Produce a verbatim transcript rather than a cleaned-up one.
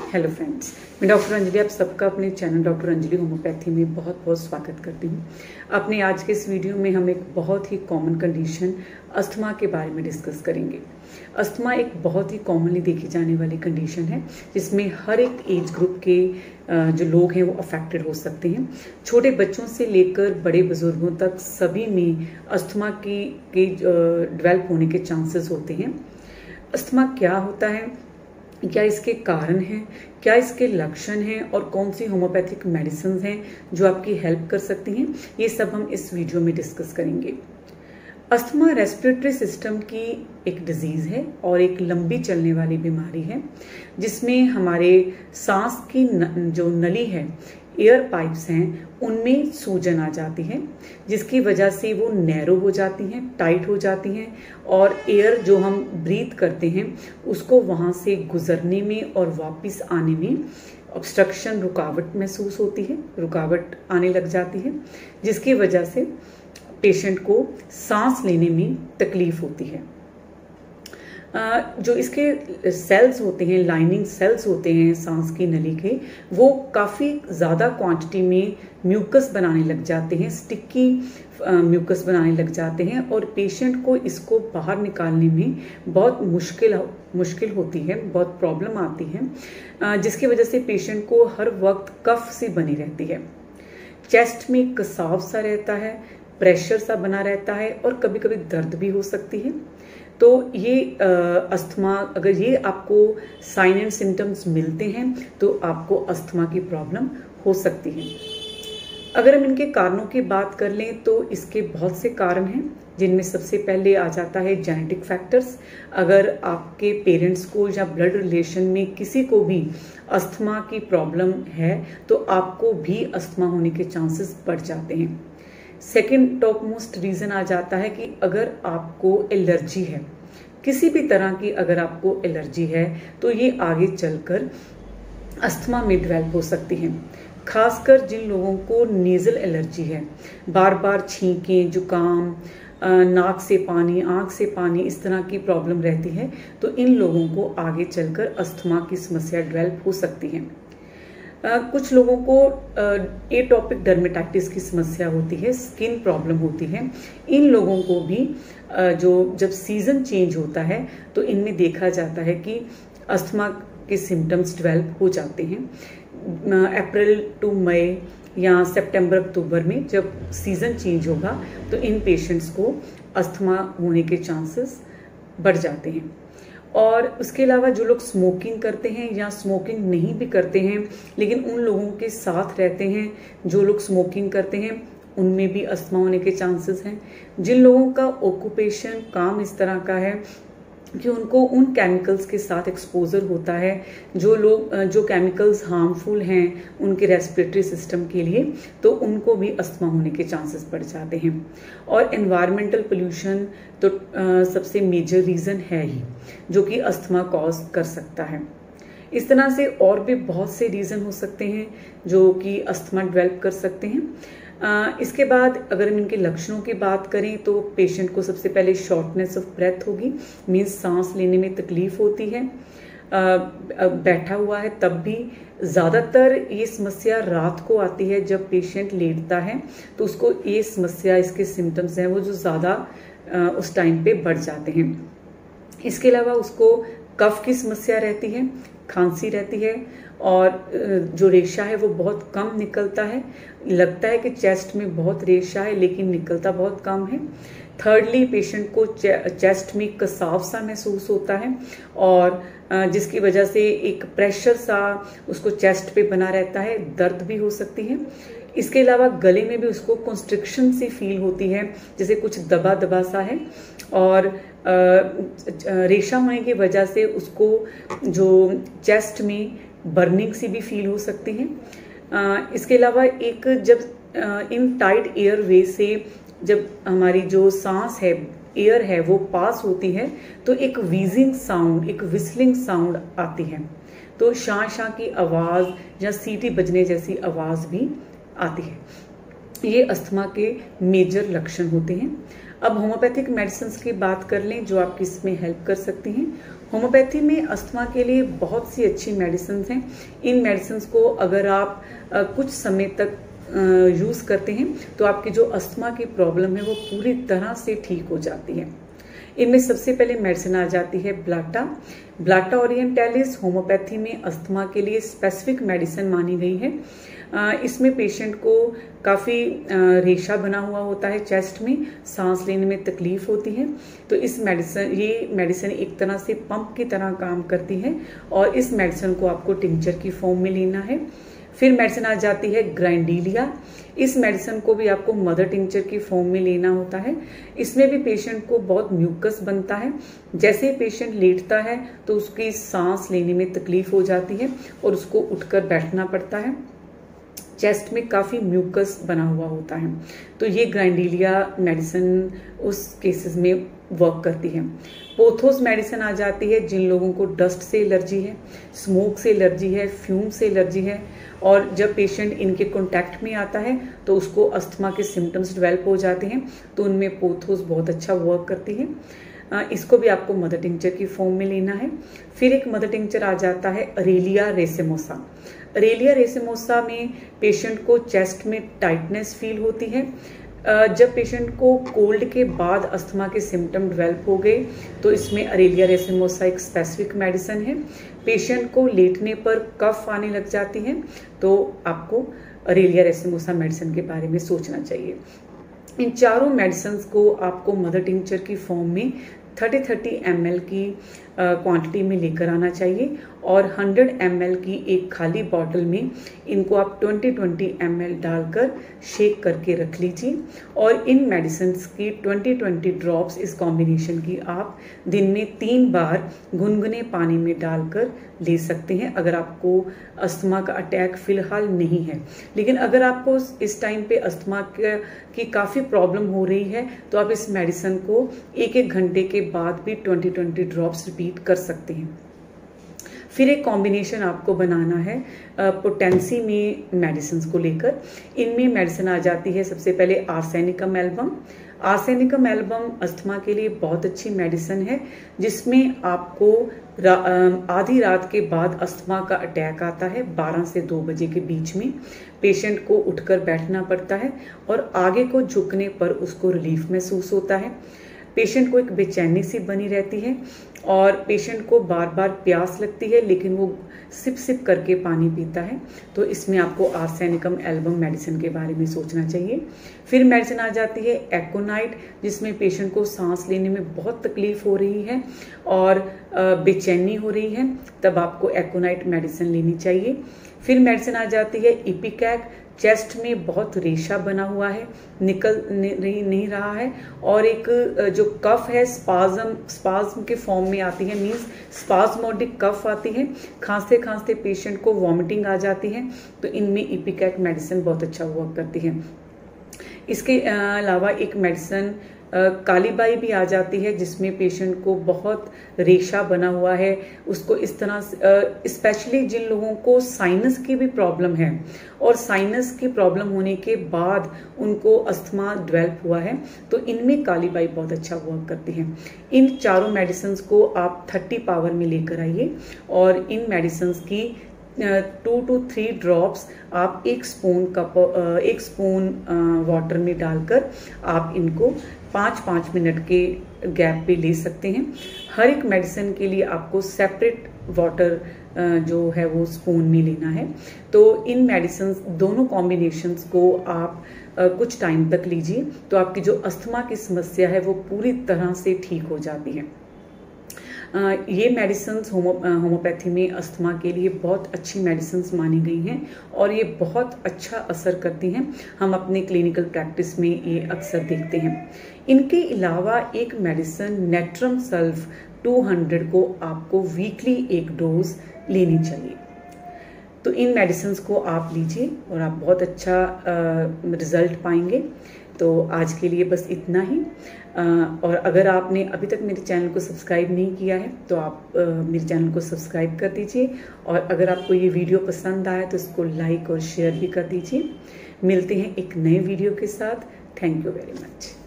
Hello friends, मैं doctor Anjali आप सबका अपने चैनल डॉक्टर अंजलि होम्योपैथी में बहुत बहुत स्वागत करती हूँ। अपने आज के इस वीडियो में हम एक बहुत ही कॉमन कंडीशन अस्थमा के बारे में डिस्कस करेंगे। अस्थमा एक बहुत ही कॉमनली देखी जाने वाली कंडीशन है जिसमें हर एक एज ग्रुप के जो लोग हैं वो अफेक्टेड हो सकते हैं। छोटे बच्चों से लेकर बड़े बुजुर्गों तक सभी में अस्थमा की के डेवलप होने के चांसेस होते हैं। अस्थमा क्या होता है, क्या इसके कारण हैं, क्या इसके लक्षण हैं और कौन सी होम्योपैथिक मेडिसिन हैं जो आपकी हेल्प कर सकती हैं, ये सब हम इस वीडियो में डिस्कस करेंगे। अस्थमा रेस्पिरेटरी सिस्टम की एक डिजीज़ है और एक लंबी चलने वाली बीमारी है जिसमें हमारे सांस की न, जो नली है, एयर पाइप्स हैं, उनमें सूजन आ जाती है जिसकी वजह से वो नैरो हो जाती हैं, टाइट हो जाती हैं और एयर जो हम ब्रीथ करते हैं उसको वहाँ से गुजरने में और वापस आने में ऑब्स्ट्रक्शन, रुकावट महसूस होती है, रुकावट आने लग जाती है जिसकी वजह से पेशेंट को सांस लेने में तकलीफ होती है। जो इसके सेल्स होते हैं, लाइनिंग सेल्स होते हैं सांस की नली के, वो काफ़ी ज़्यादा क्वांटिटी में म्यूकस बनाने लग जाते हैं, स्टिकी म्यूकस बनाने लग जाते हैं और पेशेंट को इसको बाहर निकालने में बहुत मुश्किल मुश्किल होती है, बहुत प्रॉब्लम आती है जिसकी वजह से पेशेंट को हर वक्त कफ सी बनी रहती है, चेस्ट में कसाव सा रहता है, प्रेशर सा बना रहता है और कभी कभी दर्द भी हो सकती है। तो ये अस्थमा, अगर ये आपको साइन एंड सिम्टम्स मिलते हैं तो आपको अस्थमा की प्रॉब्लम हो सकती है। अगर हम इनके कारणों की बात कर लें तो इसके बहुत से कारण हैं जिनमें सबसे पहले आ जाता है जेनेटिक फैक्टर्स। अगर आपके पेरेंट्स को या ब्लड रिलेशन में किसी को भी अस्थमा की प्रॉब्लम है तो आपको भी अस्थमा होने के चांसेस बढ़ जाते हैं। सेकेंड टॉप मोस्ट रीज़न आ जाता है कि अगर आपको एलर्जी है, किसी भी तरह की अगर आपको एलर्जी है तो ये आगे चलकर अस्थमा में डेवलप हो सकती है। खासकर जिन लोगों को नेज़ल एलर्जी है, बार बार छींकें, जुकाम, नाक से पानी, आँख से पानी, इस तरह की प्रॉब्लम रहती है तो इन लोगों को आगे चलकर अस्थमा की समस्या डेवलप हो सकती है। Uh, कुछ लोगों को एटॉपिक डर्मेटाइटिस की समस्या होती है, स्किन प्रॉब्लम होती है। इन लोगों को भी uh, जो जब सीजन चेंज होता है तो इनमें देखा जाता है कि अस्थमा के सिम्टम्स डेवलप हो जाते हैं। अप्रैल टू मई या सितंबर अक्टूबर में जब सीजन चेंज होगा तो इन पेशेंट्स को अस्थमा होने के चांसेस बढ़ जाते हैं। और उसके अलावा जो लोग स्मोकिंग करते हैं या स्मोकिंग नहीं भी करते हैं लेकिन उन लोगों के साथ रहते हैं जो लोग स्मोकिंग करते हैं, उनमें भी अस्थमा होने के चांसेस हैं। जिन लोगों का ऑक्यूपेशन, काम इस तरह का है कि उनको उन केमिकल्स के साथ एक्सपोजर होता है जो लोग जो केमिकल्स हार्मफुल हैं उनके रेस्पिरेटरी सिस्टम के लिए, तो उनको भी अस्थमा होने के चांसेस बढ़ जाते हैं। और एनवायरमेंटल पोल्यूशन तो आ, सबसे मेजर रीज़न है ही जो कि अस्थमा कॉज कर सकता है। इस तरह से और भी बहुत से रीज़न हो सकते हैं जो कि अस्थमा डेवलप कर सकते हैं। आ, इसके बाद अगर हम इनके लक्षणों की बात करें तो पेशेंट को सबसे पहले शॉर्टनेस ऑफ ब्रेथ होगी, मीन्स सांस लेने में तकलीफ होती है। आ, बैठा हुआ है तब भी ज़्यादातर ये समस्या रात को आती है, जब पेशेंट लेटता है तो उसको ये समस्या, इसके सिम्टम्स हैं वो जो ज़्यादा उस टाइम पे बढ़ जाते हैं। इसके अलावा उसको कफ की समस्या रहती है, खांसी रहती है और जो रेशा है वो बहुत कम निकलता है, लगता है कि चेस्ट में बहुत रेशा है लेकिन निकलता बहुत कम है। थर्डली, पेशेंट को चे, चेस्ट में कसाव सा महसूस होता है और जिसकी वजह से एक प्रेशर सा उसको चेस्ट पे बना रहता है, दर्द भी हो सकती है। इसके अलावा गले में भी उसको कंस्ट्रिक्शन सी फील होती है, जैसे कुछ दबा दबा सा है और रेशा होने की वजह से उसको जो चेस्ट में बर्निंग सी भी फील हो सकती है। इसके अलावा एक जब इन टाइट एयर वे से जब हमारी जो सांस है, एयर है, वो पास होती है तो एक व्हीजिंग साउंड, एक विस्लिंग साउंड आती है, तो शां शां की आवाज़ या सीटी बजने जैसी आवाज़ भी आती है। ये अस्थमा के मेजर लक्षण होते हैं। अब होम्योपैथिक मेडिसिन की बात कर लें जो आपकी इसमें हेल्प कर सकती हैं। होम्योपैथी में अस्थमा के लिए बहुत सी अच्छी मेडिसिन हैं। इन मेडिसिन को अगर आप आ, कुछ समय तक यूज़ करते हैं तो आपकी जो अस्थमा की प्रॉब्लम है वो पूरी तरह से ठीक हो जाती है। इनमें सबसे पहले मेडिसिन आ जाती है ब्लाटा। ब्लाटा ओरिएंटालिस होम्योपैथी में अस्थमा के लिए स्पेसिफिक मेडिसिन मानी गई है। इसमें पेशेंट को काफ़ी रेशा बना हुआ होता है चेस्ट में, सांस लेने में तकलीफ होती है, तो इस मेडिसिन ये मेडिसिन एक तरह से पंप की तरह काम करती है और इस मेडिसिन को आपको टिंचर की फॉर्म में लेना है। फिर मेडिसिन आ जाती है ग्राइंडीलिया। इस मेडिसिन को भी आपको मदर टिंचर की फॉर्म में लेना होता है। इसमें भी पेशेंट को बहुत म्यूकस बनता है। जैसे ही पेशेंट लेटता है तो उसकी सांस लेने में तकलीफ हो जाती है और उसको उठकर बैठना पड़ता है। चेस्ट में काफ़ी म्यूकस बना हुआ होता है, तो ये ग्राइंडीलिया मेडिसिन उस केसेस में वर्क करती है। पोथोस मेडिसिन आ जाती है जिन लोगों को डस्ट से एलर्जी है, स्मोक से एलर्जी है, फ्यूम से एलर्जी है और जब पेशेंट इनके कांटेक्ट में आता है तो उसको अस्थमा के सिम्टम्स डेवलप हो जाते हैं, तो उनमें पोथोस बहुत अच्छा वर्क करती है। इसको भी आपको मदर टिंचर की फॉर्म में लेना है। फिर एक मदर टिंचर आ जाता है अरेलिया रेसेमोसा। अरेलिया रेसेमोसा में पेशेंट को चेस्ट में टाइटनेस फील होती है। जब पेशेंट को कोल्ड के बाद अस्थमा के सिम्टम डेवलप हो गए तो इसमें अरेलिया रेसेमोसा एक स्पेसिफिक मेडिसिन है। पेशेंट को लेटने पर कफ आने लग जाती है तो आपको अरेलिया रेसेमोसा मेडिसिन के बारे में सोचना चाहिए। इन चारों मेडिसिन को आपको मदर टिंचर की फॉर्म में तीस तीस एम एल की क्वांटिटी में लेकर आना चाहिए और सौ एम एल की एक खाली बॉटल में इनको आप बीस बीस एम एल डालकर शेक करके रख लीजिए और इन मेडिसिन की बीस बीस ड्रॉप्स इस कॉम्बिनेशन की आप दिन में तीन बार गुनगुने पानी में डालकर ले सकते हैं अगर आपको अस्थमा का अटैक फिलहाल नहीं है। लेकिन अगर आपको इस टाइम पे अस्थमा की काफ़ी प्रॉब्लम हो रही है तो आप इस मेडिसिन को एक एक घंटे के बाद भी बीस बीस ड्रॉप्स रिपीट कर सकते हैं। फिर एक कॉम्बिनेशन आपको बनाना है पोटेंसी में मेडिसिन को लेकर। इनमें मेडिसिन आ जाती है सबसे पहले arsenicum album. Arsenicum album asthma के लिए बहुत अच्छी मेडिसिन है जिसमें आपको रा, आधी रात के बाद अस्थमा का अटैक आता है बारह से दो बजे के बीच में। पेशेंट को उठकर बैठना पड़ता है और आगे को झुकने पर उसको रिलीफ महसूस होता है। पेशेंट को एक बेचैनी सी बनी रहती है और पेशेंट को बार बार प्यास लगती है लेकिन वो सिप सिप करके पानी पीता है, तो इसमें आपको आर्सेनिकम एल्बम मेडिसिन के बारे में सोचना चाहिए। फिर मेडिसिन आ जाती है एकोनाइट जिसमें पेशेंट को सांस लेने में बहुत तकलीफ हो रही है और बेचैनी हो रही है, तब आपको एकोनाइट मेडिसिन लेनी चाहिए। फिर मेडिसिन आ जाती है इपिकैक। चेस्ट में बहुत रेशा बना हुआ है, निकल नहीं, नहीं रहा है और एक जो कफ है स्पाज्म स्पाज्म के फॉर्म में आती है, मींस स्पाज्मोडिक कफ आती है, खांसते खांसते पेशेंट को वॉमिटिंग आ जाती है, तो इनमें इपिकैक मेडिसिन बहुत अच्छा वर्क करती है। इसके अलावा एक मेडिसिन कालीबाई भी आ जाती है जिसमें पेशेंट को बहुत रेशा बना हुआ है, उसको इस तरह से स्पेशली जिन लोगों को साइनस की भी प्रॉब्लम है और साइनस की प्रॉब्लम होने के बाद उनको अस्थमा डेवलप हुआ है, तो इनमें कालीबाई बहुत अच्छा वर्क करती है। इन चारों मेडिसिन को आप तीस पावर में लेकर आइए और इन मेडिसिन की टू टू थ्री ड्रॉप्स आप एक स्पून कप एक स्पून वाटर में डालकर आप इनको पाँच पाँच मिनट के गैप पे ले सकते हैं। हर एक मेडिसिन के लिए आपको सेपरेट वाटर जो है वो स्पून में लेना है। तो इन मेडिसिन दोनों कॉम्बिनेशंस को आप कुछ टाइम तक लीजिए तो आपकी जो अस्थमा की समस्या है वो पूरी तरह से ठीक हो जाती है। ये मेडिसिन होमो होम्योपैथी में अस्थमा के लिए बहुत अच्छी मेडिसिन मानी गई हैं और ये बहुत अच्छा असर करती हैं। हम अपने क्लिनिकल प्रैक्टिस में ये अक्सर देखते हैं। इनके अलावा एक मेडिसिन नेट्रम सल्फ दो सौ को आपको वीकली एक डोज लेनी चाहिए। तो इन मेडिसिन को आप लीजिए और आप बहुत अच्छा रिजल्ट पाएंगे। तो आज के लिए बस इतना ही। आ, और अगर आपने अभी तक मेरे चैनल को सब्सक्राइब नहीं किया है तो आप आ, मेरे चैनल को सब्सक्राइब कर दीजिए और अगर आपको ये वीडियो पसंद आया तो इसको लाइक और शेयर भी कर दीजिए। मिलते हैं एक नए वीडियो के साथ। Thank you very much.